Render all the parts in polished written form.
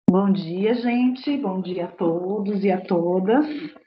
Bom dia, gente. Bom dia a todos e a todas.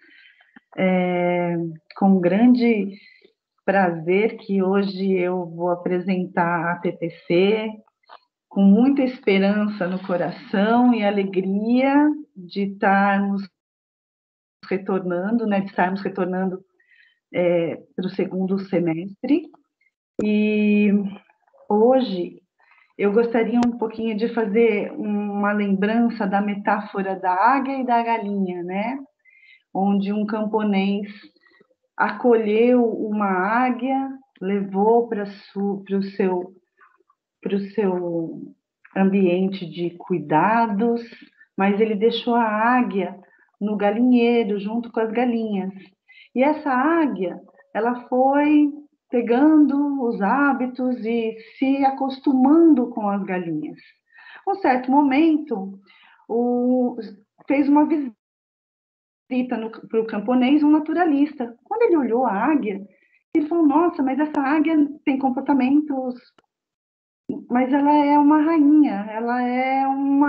Com grande prazer que hoje eu vou apresentar a TPC, com muita esperança no coração e alegria de estarmos retornando, né? De estarmos retornando para o segundo semestre. E hoje eu gostaria um pouquinho de fazer uma lembrança da metáfora da águia e da galinha, né? Onde um camponês acolheu uma águia, levou para o seu ambiente de cuidados, mas ele deixou a águia no galinheiro junto com as galinhas. E essa águia, ela foi pegando os hábitos e se acostumando com as galinhas. Um certo momento, fez uma visita para o camponês um naturalista. Quando ele olhou a águia, ele falou: Nossa, mas essa águia tem comportamentos, mas ela é uma rainha, ela é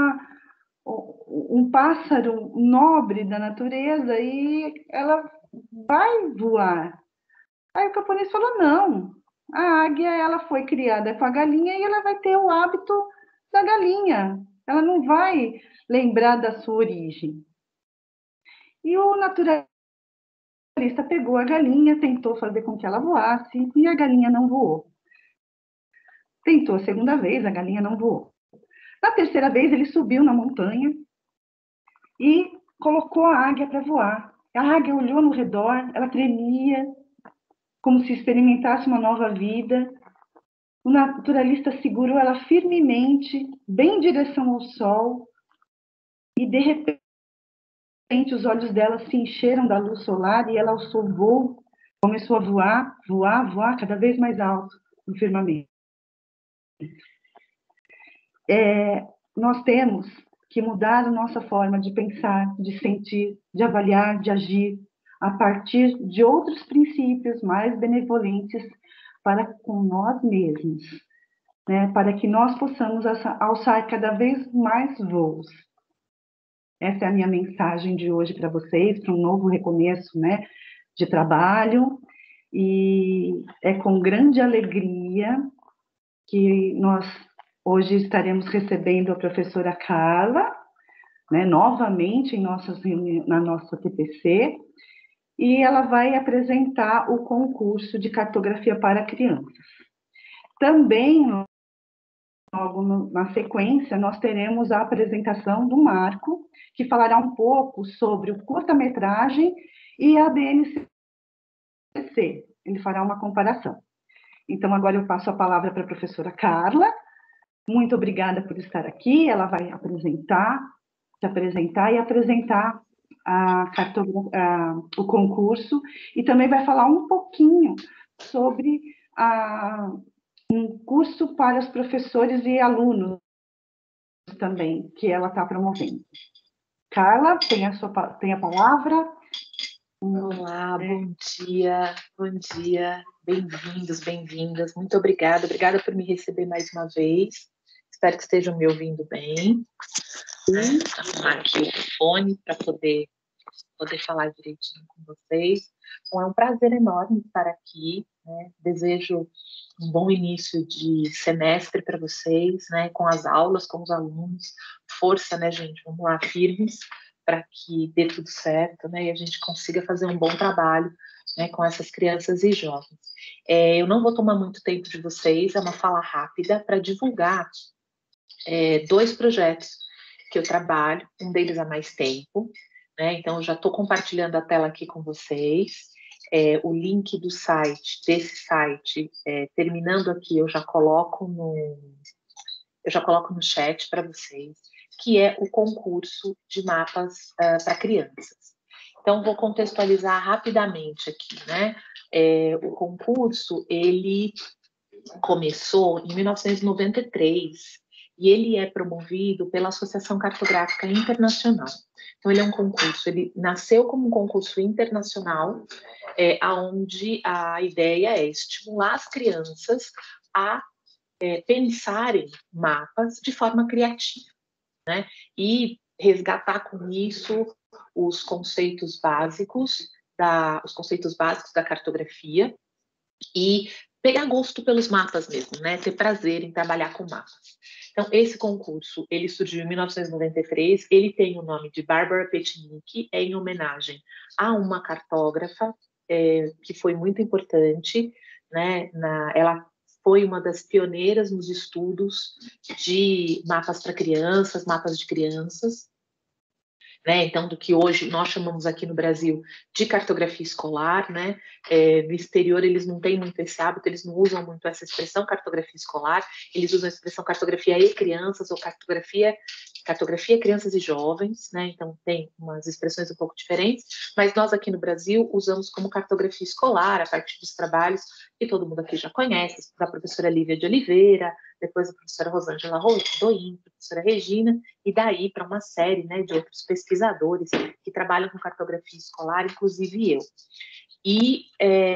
um pássaro nobre da natureza e ela vai voar. Aí o camponês falou: Não, a águia ela foi criada com a galinha e ela vai ter o hábito da galinha, ela não vai lembrar da sua origem. E o naturalista pegou a galinha, tentou fazer com que ela voasse e a galinha não voou. Tentou a segunda vez, a galinha não voou. Na terceira vez, ele subiu na montanha e colocou a águia para voar. A águia olhou no redor, ela tremia, como se experimentasse uma nova vida. O naturalista segurou ela firmemente, bem em direção ao sol, e de repente os olhos dela se encheram da luz solar e ela alçou voo, começou a voar, voar, voar cada vez mais alto no firmamento. Nós temos que mudar a nossa forma de pensar, de sentir, de avaliar, de agir, a partir de outros princípios mais benevolentes para com nós mesmos, né? Para que nós possamos alçar cada vez mais voos. Essa é a minha mensagem de hoje para vocês, para um novo recomeço, né, de trabalho, e é com grande alegria que nós hoje estaremos recebendo a professora Carla, né, novamente na nossa TPC, e ela vai apresentar o concurso de cartografia para crianças. Também, logo na sequência, nós teremos a apresentação do Marco, que falará um pouco sobre o curta-metragem e a BNCC. Ele fará uma comparação. Então, agora eu passo a palavra para a professora Carla. Muito obrigada por estar aqui. Ela vai se apresentar e apresentar o concurso e também vai falar um pouquinho sobre um curso para os professores e alunos também, que ela está promovendo. Carla, tem a palavra. Olá, bom dia, bem-vindos, bem-vindas, muito obrigada por me receber mais uma vez, espero que estejam me ouvindo bem, arrumar aqui o fone para poder falar direitinho com vocês. Bom, é um prazer enorme estar aqui, né? Desejo um bom início de semestre para vocês, né? Com as aulas, com os alunos, força, né, gente, vamos lá, firmes, para que dê tudo certo, né, e a gente consiga fazer um bom trabalho, né, com essas crianças e jovens. Eu não vou tomar muito tempo de vocês, é uma fala rápida para divulgar 2 projetos que eu trabalho, um deles há mais tempo, né, então eu já estou compartilhando a tela aqui com vocês, o link do site, terminando aqui, eu já coloco no chat para vocês, que é o concurso de mapas para crianças. Então, vou contextualizar rapidamente aqui, né? O concurso, ele começou em 1993 e ele é promovido pela Associação Cartográfica Internacional. Então, ele é um concurso, ele nasceu como um concurso internacional, onde a ideia é estimular as crianças a pensarem mapas de forma criativa, né? E resgatar com isso os conceitos básicos da cartografia e pegar gosto pelos mapas mesmo, né? Ter prazer em trabalhar com mapas. Então, esse concurso, ele surgiu em 1993, ele tem o nome de Barbara Petnick, é em homenagem a uma cartógrafa que foi muito importante, né? Ela foi uma das pioneiras nos estudos de mapas para crianças, mapas de crianças, né? Então, do que hoje nós chamamos aqui no Brasil de cartografia escolar, né? No exterior eles não têm muito esse hábito, eles não usam muito essa expressão cartografia escolar, eles usam a expressão cartografia e crianças ou cartografia crianças e jovens, né? Então tem umas expressões um pouco diferentes, mas nós aqui no Brasil usamos como cartografia escolar a partir dos trabalhos que todo mundo aqui já conhece, da professora Lívia de Oliveira, depois a professora Rosângela Doim, professora Regina, e daí para uma série, né, de outros pesquisadores que trabalham com cartografia escolar, inclusive eu. E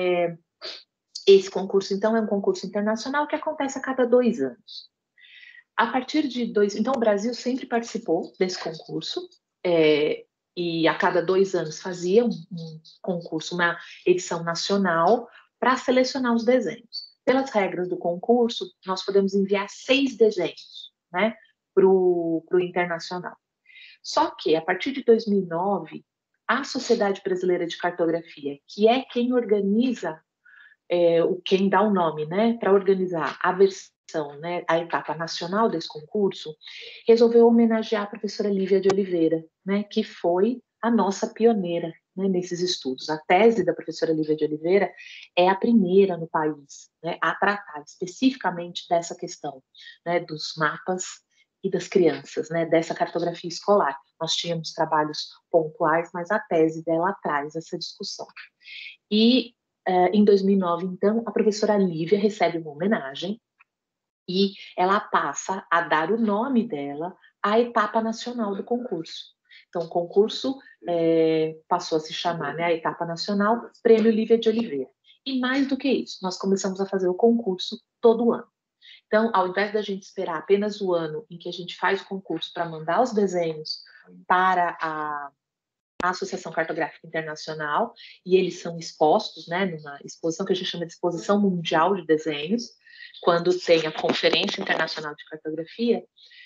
esse concurso, então, é um concurso internacional que acontece a cada 2 anos. A partir de então, o Brasil sempre participou desse concurso, e a cada 2 anos fazia um concurso, uma edição nacional, para selecionar os desenhos. Pelas regras do concurso, nós podemos enviar 6 desenhos, né, para o internacional. Só que, a partir de 2009, a Sociedade Brasileira de Cartografia, que é quem organiza, quem dá o nome, né, para organizar a versão, né, a etapa nacional desse concurso, resolveu homenagear a professora Lívia de Oliveira, né, que foi a nossa pioneira, né, nesses estudos. A tese da professora Lívia de Oliveira é a primeira no país, né, a tratar especificamente dessa questão, né, dos mapas e das crianças, né, dessa cartografia escolar. Nós tínhamos trabalhos pontuais, mas a tese dela traz essa discussão. E em 2009, então, a professora Lívia recebe uma homenagem e ela passa a dar o nome dela à etapa nacional do concurso. Então, o concurso passou a se chamar, né, a etapa nacional Prêmio Lívia de Oliveira. E mais do que isso, nós começamos a fazer o concurso todo ano. Então, ao invés da gente esperar apenas o ano em que a gente faz o concurso para mandar os desenhos para a Associação Cartográfica Internacional, e eles são expostos, né, numa exposição que a gente chama de Exposição Mundial de Desenhos, quando tem a Conferência Internacional de Cartografia,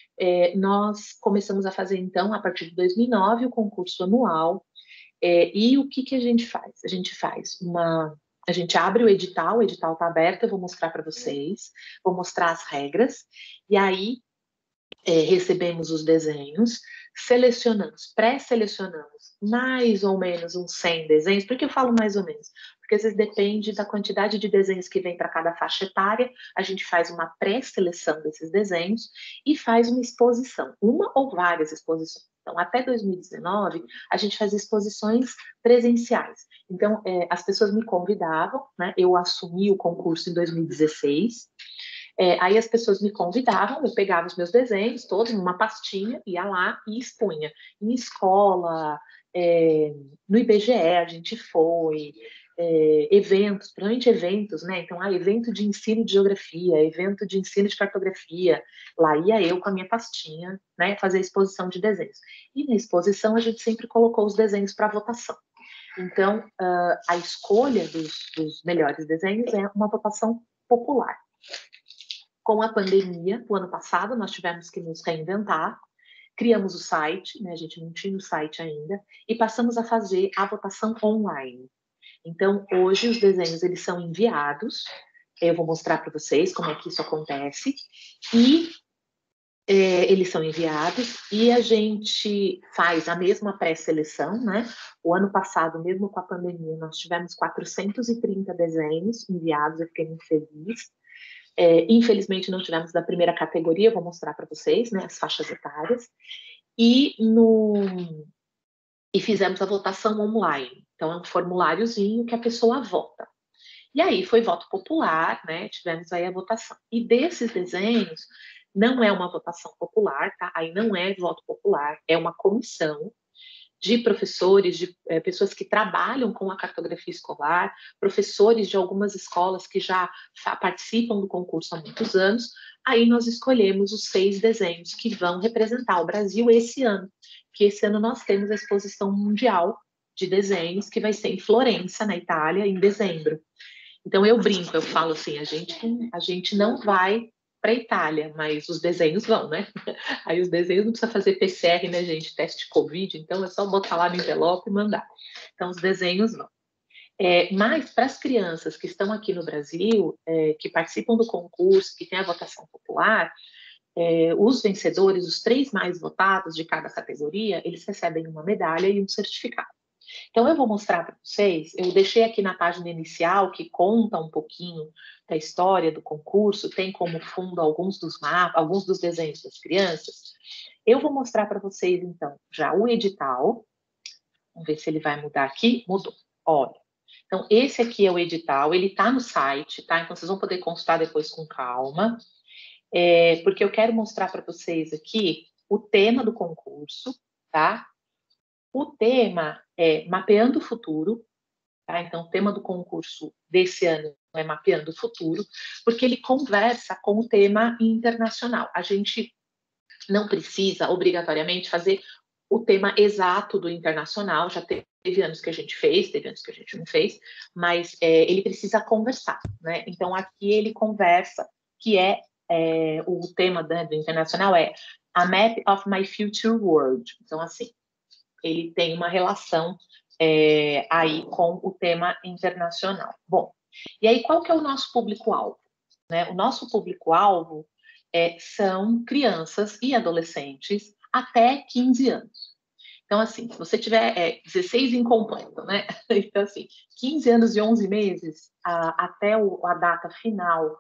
nós começamos a fazer, então, a partir de 2009, o concurso anual, e o que a gente faz? A gente abre o edital está aberto, eu vou mostrar para vocês, vou mostrar as regras, e aí recebemos os desenhos, pré-selecionamos mais ou menos uns 100 desenhos. Por que eu falo mais ou menos? Porque às vezes depende da quantidade de desenhos que vem para cada faixa etária, a gente faz uma pré-seleção desses desenhos e faz uma exposição, uma ou várias exposições. Então, até 2019, a gente fazia exposições presenciais. Então, as pessoas me convidavam, né? Eu assumi o concurso em 2016, aí as pessoas me convidavam, eu pegava os meus desenhos todos numa pastinha, ia lá e expunha. Em escola, no IBGE a gente foi, eventos, principalmente eventos, né? Então, evento de ensino de geografia, evento de ensino de cartografia, lá ia eu com a minha pastinha, né, fazer a exposição de desenhos. E na exposição a gente sempre colocou os desenhos para votação. Então, a escolha dos melhores desenhos é uma votação popular. Com a pandemia, o ano passado, nós tivemos que nos reinventar, criamos o site, né, a gente não tinha o site ainda, e passamos a fazer a votação online. Então, hoje, os desenhos eles são enviados, eu vou mostrar para vocês como é que isso acontece, e eles são enviados, e a gente faz a mesma pré-seleção, né? O ano passado, mesmo com a pandemia, nós tivemos 430 desenhos enviados, eu fiquei muito feliz. Infelizmente não tivemos da primeira categoria, eu vou mostrar para vocês, né, as faixas etárias, e fizemos a votação online. Então é um formuláriozinho que a pessoa vota. E aí foi voto popular, né? Tivemos aí a votação. E desses desenhos não é uma votação popular, tá? Aí não é voto popular, é uma comissão de professores, de pessoas que trabalham com a cartografia escolar, professores de algumas escolas que já participam do concurso há muitos anos, Aí nós escolhemos os 6 desenhos que vão representar o Brasil esse ano, que esse ano nós temos a Exposição Mundial de Desenhos, que vai ser em Florença, na Itália, em dezembro. Então eu brinco, eu falo assim, a gente não vai para a Itália, mas os desenhos vão, né? Aí os desenhos não precisa fazer PCR, né, gente? Teste de Covid, então é só botar lá no envelope e mandar. Então os desenhos vão. Mas para as crianças que estão aqui no Brasil, que participam do concurso, que tem a votação popular, os vencedores, os 3 mais votados de cada categoria, eles recebem uma medalha e um certificado. Então, eu vou mostrar para vocês, eu deixei aqui na página inicial, que conta um pouquinho da história do concurso, tem como fundo alguns dos mapas, alguns dos desenhos das crianças. Eu vou mostrar para vocês, então, já o edital. Vamos ver se ele vai mudar aqui. Mudou. Olha. Então, esse aqui é o edital, ele está no site, tá? Então, vocês vão poder consultar depois com calma. Porque eu quero mostrar para vocês aqui o tema do concurso, tá? O tema é Mapeando o Futuro, tá? Então, o tema do concurso desse ano é Mapeando o Futuro, porque ele conversa com o tema internacional. A gente não precisa, obrigatoriamente, fazer o tema exato do internacional, já teve anos que a gente fez, teve anos que a gente não fez, mas ele precisa conversar, né? Então, aqui ele conversa, que o tema do internacional é A Map of My Future World. Então, assim, ele tem uma relação aí com o tema internacional. Bom, e aí qual que é o nosso público-alvo? Né? O nosso público-alvo são crianças e adolescentes até 15 anos. Então, assim, se você tiver 16 incompleto, né? Então, assim, 15 anos e 11 meses até a data final,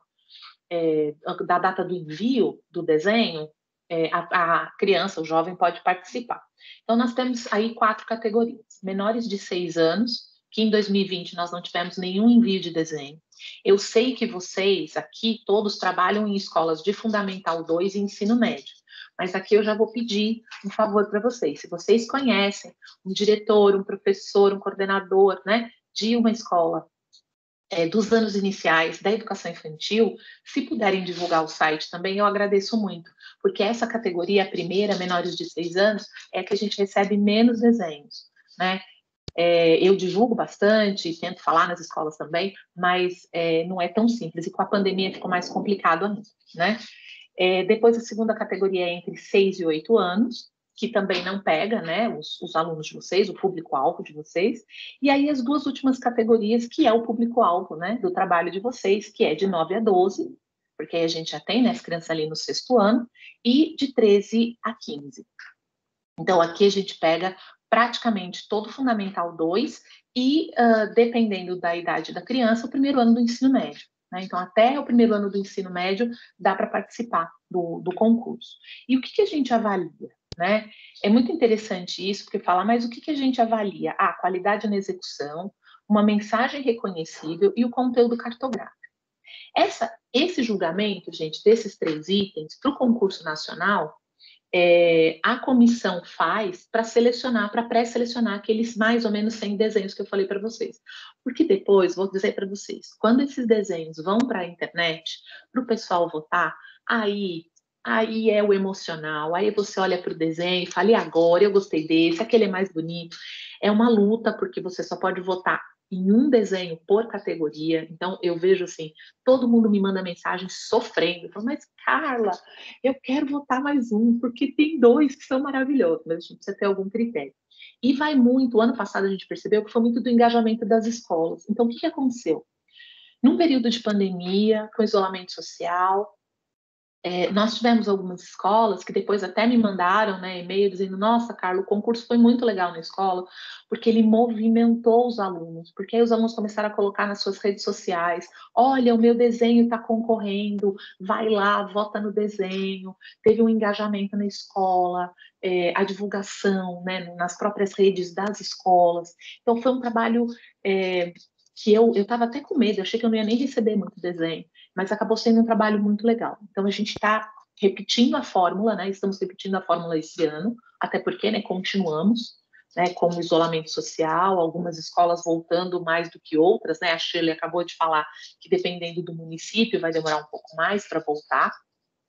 da data do envio do desenho, a criança, o jovem pode participar. Então, nós temos aí 4 categorias. Menores de 6 anos, que em 2020 nós não tivemos nenhum envio de desenho. Eu sei que vocês aqui todos trabalham em escolas de Fundamental 2 e ensino médio, mas aqui eu já vou pedir um favor para vocês. Se vocês conhecem um diretor, um professor, um coordenador, né, de uma escola dos anos iniciais da educação infantil, se puderem divulgar o site também, eu agradeço muito, porque essa categoria, a primeira, menores de 6 anos, é que a gente recebe menos desenhos, né? Eu divulgo bastante, tento falar nas escolas também, mas não é tão simples, e com a pandemia ficou mais complicado ainda, né? Depois a segunda categoria é entre 6 e 8 anos, que também não pega, né, os alunos de vocês, o público-alvo de vocês, e aí as 2 últimas categorias, que é o público-alvo, né, do trabalho de vocês, que é de 9 a 12, porque aí a gente já tem, né, as crianças ali no 6º ano, e de 13 a 15. Então, aqui a gente pega praticamente todo o Fundamental 2 e, dependendo da idade da criança, o primeiro ano do ensino médio. Né? Então, até o primeiro ano do ensino médio dá para participar do concurso. E o que a gente avalia? Né? É muito interessante isso, porque fala, mas o que a gente avalia? A qualidade na execução, uma mensagem reconhecível e o conteúdo cartográfico. Esse julgamento, gente, desses 3 itens para o concurso nacional, a comissão faz para selecionar, para pré-selecionar aqueles mais ou menos 100 desenhos que eu falei para vocês. Porque depois, vou dizer para vocês, quando esses desenhos vão para a internet, para o pessoal votar, aí é o emocional, aí você olha para o desenho e fala, e agora, eu gostei desse, aquele é mais bonito. É uma luta, porque você só pode votar em um desenho por categoria. Então, eu vejo assim, todo mundo me manda mensagem sofrendo. Eu falo, mas Carla, eu quero votar mais um, porque tem 2 que são maravilhosos, mas a gente precisa ter algum critério. E vai muito, o ano passado a gente percebeu que foi muito do engajamento das escolas. Então, o que aconteceu? Num período de pandemia, com isolamento social, nós tivemos algumas escolas que depois até me mandaram, né, e-mail dizendo, nossa, Carla, o concurso foi muito legal na escola, porque ele movimentou os alunos, porque aí os alunos começaram a colocar nas suas redes sociais, olha, o meu desenho está concorrendo, vai lá, vota no desenho, teve um engajamento na escola, a divulgação, né, nas próprias redes das escolas. Então, foi um trabalho que eu estava até com medo, eu achei que eu não ia nem receber muito desenho, mas acabou sendo um trabalho muito legal. Então, a gente está repetindo a fórmula, né? Estamos repetindo a fórmula esse ano, até porque, né, continuamos, né, com o isolamento social, algumas escolas voltando mais do que outras, né? A Shirley acabou de falar que, dependendo do município, vai demorar um pouco mais para voltar.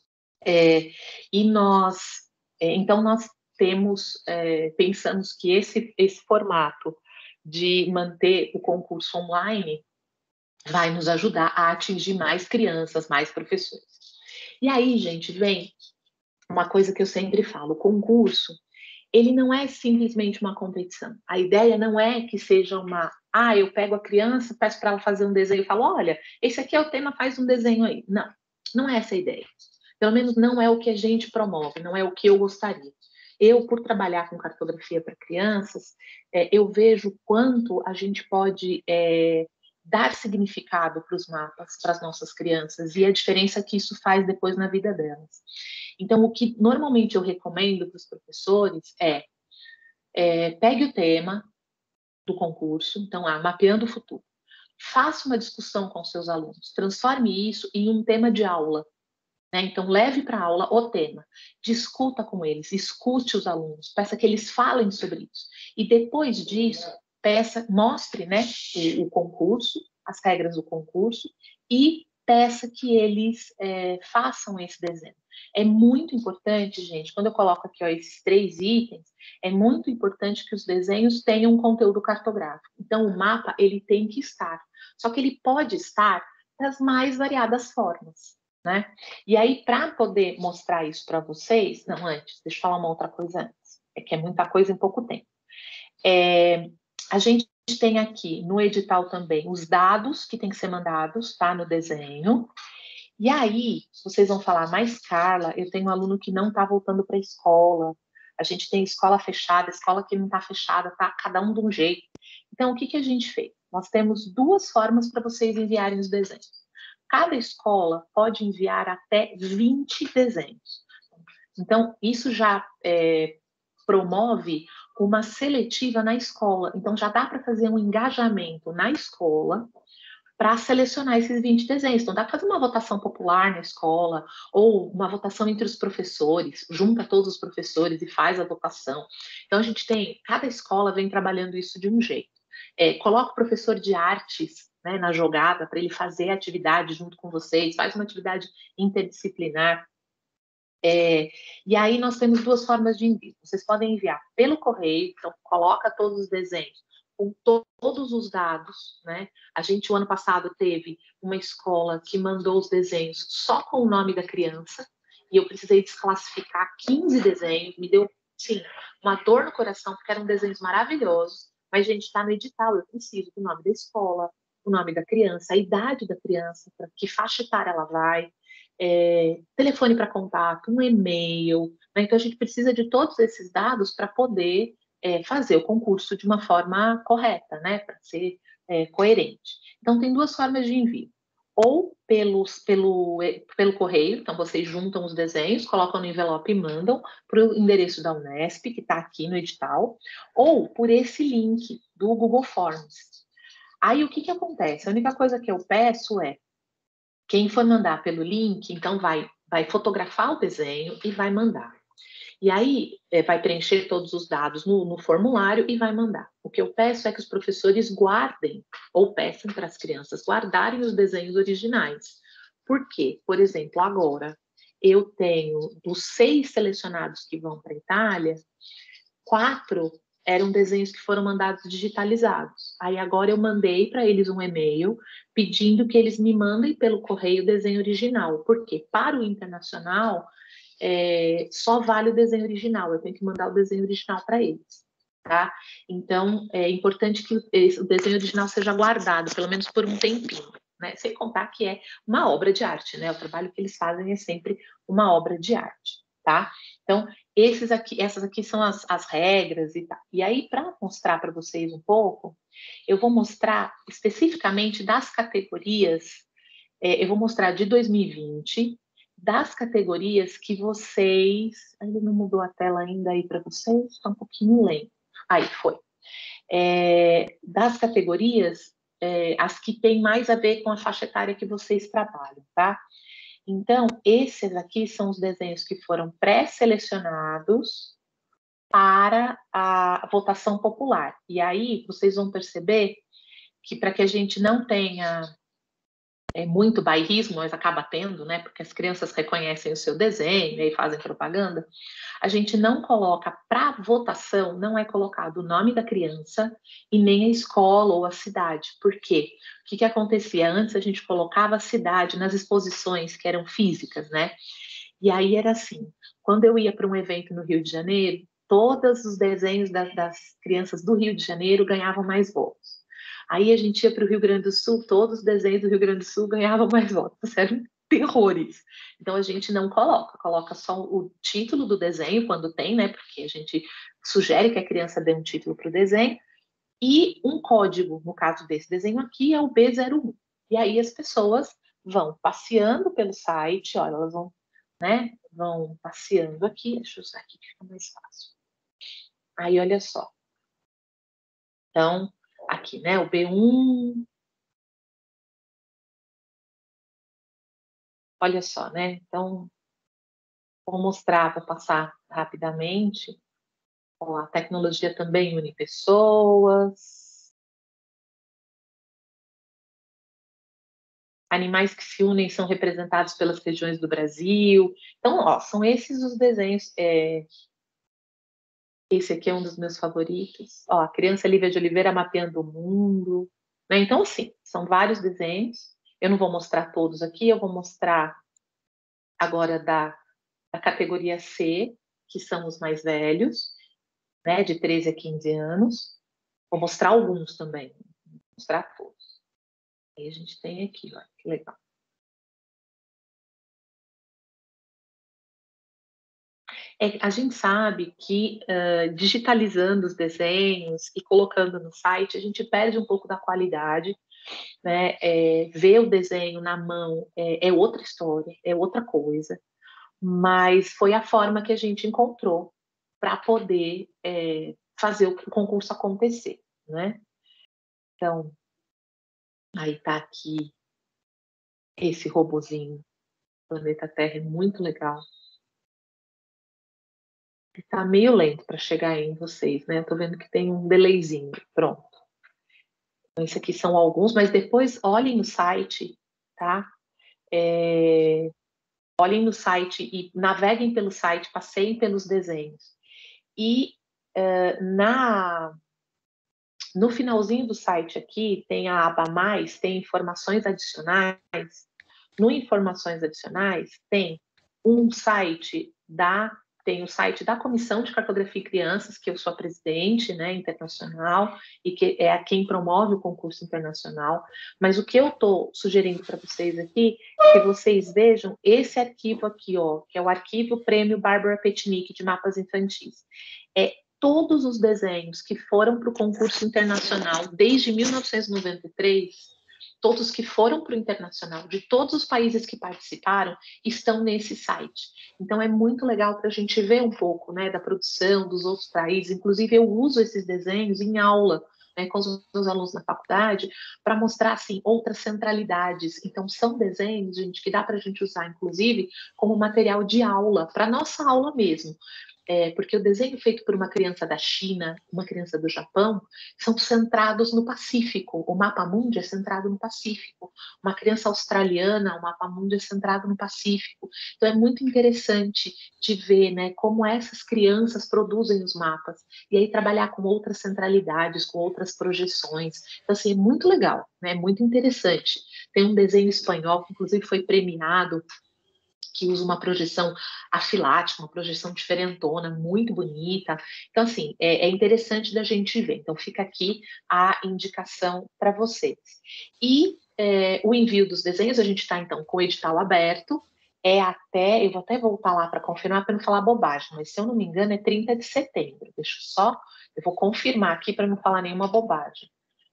E então nós pensamos que esse formato de manter o concurso online vai nos ajudar a atingir mais crianças, mais professores. E aí, gente, vem uma coisa que eu sempre falo, o concurso, ele não é simplesmente uma competição. A ideia não é que seja eu pego a criança, peço para ela fazer um desenho e falo, olha, esse aqui é o tema, faz um desenho aí. Não, não é essa a ideia. Pelo menos não é o que a gente promove, não é o que eu gostaria. Eu, por trabalhar com cartografia para crianças, eu vejo quanto a gente pode dar significado para os mapas, para as nossas crianças, e a diferença que isso faz depois na vida delas. Então, o que normalmente eu recomendo para os professores pegue o tema do concurso, então, mapeando o futuro. Faça uma discussão com seus alunos, transforme isso em um tema de aula. Né? Então, leve para a aula o tema, discuta com eles, escute os alunos, peça que eles falem sobre isso. E depois disso, mostre, né, o concurso, as regras do concurso, e peça que eles façam esse desenho. É muito importante, gente, quando eu coloco aqui esses 3 itens, é muito importante que os desenhos tenham um conteúdo cartográfico. Então, o mapa, ele tem que estar. Só que ele pode estar das mais variadas formas. Né? E aí, para poder mostrar isso para vocês, não, antes, deixa eu falar uma outra coisa antes, que é muita coisa em pouco tempo. A gente tem aqui no edital também os dados que tem que ser mandados, tá, no desenho. E aí, vocês vão falar, mas Carla, eu tenho um aluno que não está voltando para a escola, a gente tem escola fechada, escola que não está fechada, tá cada um de um jeito. Então, o que a gente fez? Nós temos 2 formas para vocês enviarem os desenhos. Cada escola pode enviar até 20 desenhos. Então, isso já promove uma seletiva na escola. Então, já dá para fazer um engajamento na escola para selecionar esses 20 desenhos. Então, dá para fazer uma votação popular na escola, ou uma votação entre os professores, junta todos os professores e faz a votação. Então, cada escola vem trabalhando isso de um jeito. Coloca o professor de artes, né, na jogada, para ele fazer a atividade junto com vocês, faz uma atividade interdisciplinar. E aí nós temos 2 formas de envio. Vocês podem enviar pelo correio, então coloca todos os desenhos com todos os dados, né? O ano passado teve uma escola que mandou os desenhos só com o nome da criança, e eu precisei desclassificar 15 desenhos, me deu, sim, uma dor no coração, porque eram desenhos maravilhosos, mas, gente, está no edital, eu preciso do nome da escola, o nome da criança, a idade da criança, para que faixa etária ela vai, telefone para contato, um e-mail, né? Então a gente precisa de todos esses dados para poder fazer o concurso de uma forma correta, né? Para ser coerente. Então tem 2 formas de envio. Ou pelo correio, então vocês juntam os desenhos, colocam no envelope e mandam para o endereço da Unesp, que está aqui no edital, ou por esse link do Google Forms. Aí o que acontece? A única coisa que eu peço quem for mandar pelo link, então vai fotografar o desenho e vai mandar. E aí vai preencher todos os dados no formulário e vai mandar. O que eu peço é que os professores guardem, ou peçam para as crianças guardarem os desenhos originais. Por quê? Por exemplo, agora eu tenho dos 6 selecionados que vão para a Itália, 4 eram desenhos que foram mandados digitalizados. Aí agora eu mandei para eles um e-mail pedindo que eles me mandem pelo correio o desenho original, porque para o internacional só vale o desenho original, eu tenho que mandar o desenho original para eles. Tá? Então, é importante que o desenho original seja guardado, pelo menos por um tempinho, né? Sem contar que é uma obra de arte, né? O trabalho que eles fazem é sempre uma obra de arte, tá? Então, essas aqui são as regras e tal. E aí, para mostrar para vocês um pouco, eu vou mostrar especificamente das categorias, eu vou mostrar de 2020, das categorias que vocês... Ainda não mudou a tela ainda aí para vocês? Está um pouquinho lento. Aí, foi. Das categorias, as que têm mais a ver com a faixa etária que vocês trabalham, tá? Então, esses aqui são os desenhos que foram pré-selecionados para a votação popular. E aí, vocês vão perceber que para que a gente não tenha muito bairrismo, mas acaba tendo, né? Porque as crianças reconhecem o seu desenho e aí fazem propaganda. A gente não coloca para votação, não é colocado o nome da criança e nem a escola ou a cidade. Por quê? O que acontecia? Antes a gente colocava a cidade nas exposições que eram físicas, né? E aí era assim, quando eu ia para um evento no Rio de Janeiro, todos os desenhos das crianças do Rio de Janeiro ganhavam mais votos. Aí a gente ia para o Rio Grande do Sul, todos os desenhos do Rio Grande do Sul ganhavam mais votos, eram terrores. Então a gente não coloca só o título do desenho, quando tem, né? Porque a gente sugere que a criança dê um título para o desenho, e um código, no caso desse desenho aqui, é o B01. E aí as pessoas vão passeando pelo site, olha, elas vão, né? Vão passeando aqui, deixa eu usar aqui que fica mais fácil. Aí, olha só. Então, aqui, né? O B1. Olha só, né? Então, vou mostrar, vou passar rapidamente. Ó, a tecnologia também une pessoas. Animais que se unem são representados pelas regiões do Brasil. Então, ó, são esses os desenhos. Esse aqui é um dos meus favoritos. Ó, a criança Lívia de Oliveira mapeando o mundo. Né? Então, sim, são vários desenhos. Eu não vou mostrar todos aqui, eu vou mostrar agora da categoria C, que são os mais velhos, né, de 13 a 15 anos. Vou mostrar alguns também, vou mostrar todos. Aí a gente tem aqui, ó, que legal. A gente sabe que digitalizando os desenhos e colocando no site, a gente perde um pouco da qualidade, né? Ver o desenho na mão é outra história, é outra coisa, mas foi a forma que a gente encontrou para poder fazer o concurso acontecer, né? Então, aí tá aqui esse robozinho, Planeta Terra, é muito legal. Tá meio lento para chegar aí em vocês, né? Eu tô vendo que tem um delayzinho. Pronto. Então, esses aqui são alguns, mas depois olhem no site, tá? Olhem no site e naveguem pelo site, passeiem pelos desenhos. E no finalzinho do site aqui, tem a aba Mais, tem informações adicionais. No Informações Adicionais, tem tem o site da Comissão de Cartografia e Crianças, que eu sou a presidente, né, internacional, e que é a quem promove o concurso internacional. Mas o que eu estou sugerindo para vocês aqui é que vocês vejam esse arquivo aqui, ó, que é o arquivo Prêmio Bárbara Petnick de Mapas Infantis. Todos os desenhos que foram para o concurso internacional desde 1993, todos que foram para o internacional, de todos os países que participaram, estão nesse site. Então é muito legal para a gente ver um pouco, né, da produção dos outros países. Inclusive eu uso esses desenhos em aula, né, com os meus alunos na faculdade, para mostrar assim outras centralidades. Então são desenhos, gente, que dá para a gente usar, inclusive, como material de aula, para nossa aula mesmo. Porque o desenho feito por uma criança da China, uma criança do Japão, são centrados no Pacífico. O mapa mundi é centrado no Pacífico. Uma criança australiana, o mapa mundi é centrado no Pacífico. Então é muito interessante de ver, né, como essas crianças produzem os mapas e aí trabalhar com outras centralidades, com outras projeções. Então assim, é muito legal, né? É muito interessante. Tem um desenho espanhol que inclusive foi premiado, que usa uma projeção afilática, uma projeção diferentona, muito bonita. Então, assim, é interessante da gente ver. Então, fica aqui a indicação para vocês. E o envio dos desenhos, a gente está, então, com o edital aberto, eu vou até voltar lá para confirmar, para não falar bobagem, mas se eu não me engano é 30 de setembro. Eu vou confirmar aqui para não falar nenhuma bobagem.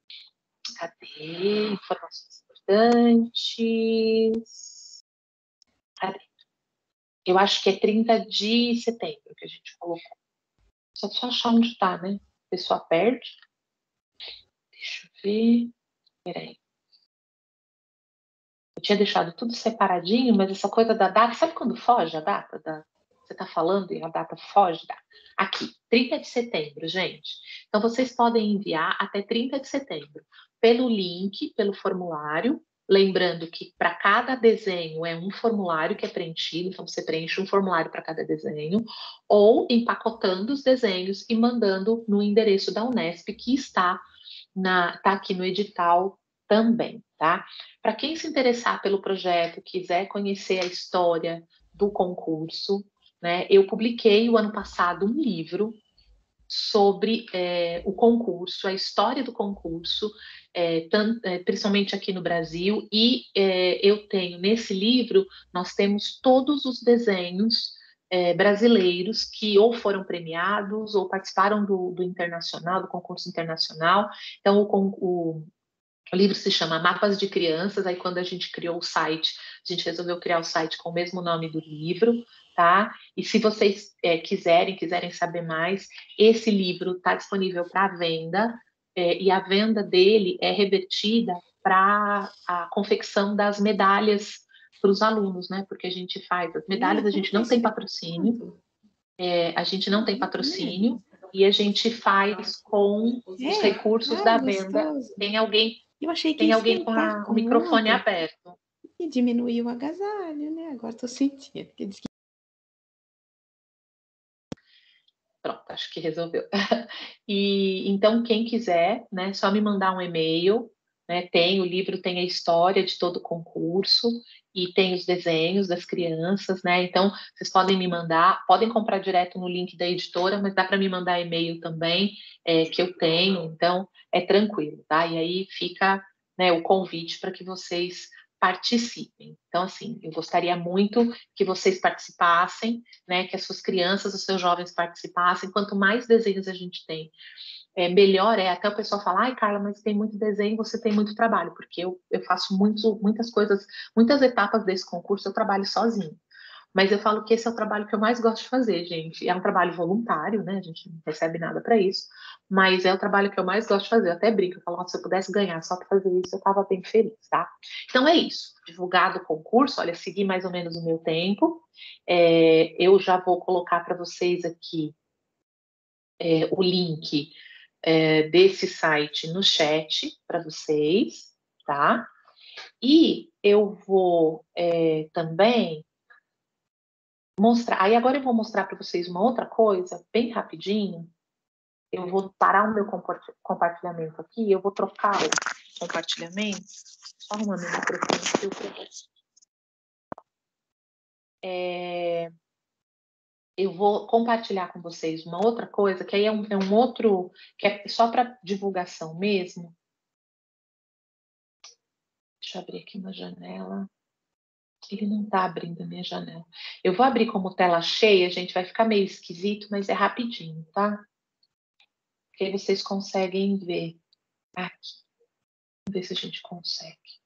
Cadê? Informações importantes. Cadê? Eu acho que é 30 de setembro que a gente colocou. Só achar onde está, né? A pessoa perde. Deixa eu ver. Peraí. Eu tinha deixado tudo separadinho, mas essa coisa da data, sabe quando foge a data? Você está falando e a data foge? Aqui, 30 de setembro, gente. Então, vocês podem enviar até 30 de setembro pelo link, pelo formulário, Lembrando que para cada desenho é um formulário que é preenchido, então você preenche um formulário para cada desenho, ou empacotando os desenhos e mandando no endereço da Unesp, que está aqui no edital também, tá? Para quem se interessar pelo projeto, quiser conhecer a história do concurso, né? Eu publiquei o ano passado um livro sobre o concurso, a história do concurso, principalmente aqui no Brasil, e eu tenho nesse livro, nós temos todos os desenhos brasileiros que ou foram premiados ou participaram do internacional, do concurso internacional. Então, o livro se chama Mapas de Crianças. Aí, quando a gente criou o site, a gente resolveu criar o site com o mesmo nome do livro, tá? E se vocês quiserem saber mais, esse livro está disponível para venda, e a venda dele é revertida para a confecção das medalhas para os alunos, né? Porque a gente faz as medalhas, a gente não tem patrocínio, e a gente faz com os recursos da venda. Tem alguém Eu achei que Tem ia alguém com esquentar o microfone muito. aberto. E diminuiu o agasalho, né? Agora tô sentindo. Pronto, acho que resolveu. E então, quem quiser, né, só me mandar um e-mail, né? O livro tem a história de todo o concurso e tem os desenhos das crianças, né? Então, vocês podem me mandar, podem comprar direto no link da editora, mas dá para me mandar e-mail também, que eu tenho, então é tranquilo, tá? E aí fica, né, o convite para que vocês participem. Então, assim, eu gostaria muito que vocês participassem, né, que as suas crianças, os seus jovens participassem. Quanto mais desenhos a gente tem, melhor é. Até o pessoal fala, ai, Carla, mas tem muito desenho, você tem muito trabalho, porque eu faço muitas coisas, muitas etapas desse concurso eu trabalho sozinho. Mas eu falo que esse é o trabalho que eu mais gosto de fazer, gente. É um trabalho voluntário, né? A gente não recebe nada para isso, mas é o trabalho que eu mais gosto de fazer. Eu até brinco, eu falo, se eu pudesse ganhar só para fazer isso, eu estava bem feliz, tá? Então é isso. Divulgado o concurso, olha, segui mais ou menos o meu tempo. Eu já vou colocar para vocês aqui o link desse site no chat para vocês, tá? E eu vou também mostrar. Aí agora eu vou mostrar para vocês uma outra coisa, bem rapidinho. Eu vou parar o meu compartilhamento aqui, eu vou trocar o compartilhamento. Só arrumando o microfone aqui. Eu vou compartilhar com vocês uma outra coisa, que aí é um outro, que é só para divulgação mesmo. Deixa eu abrir aqui uma janela. Ele não está abrindo a minha janela. Eu vou abrir como tela cheia, gente, vai ficar meio esquisito, mas é rapidinho, tá? Porque aí vocês conseguem ver aqui. Vamos ver se a gente consegue.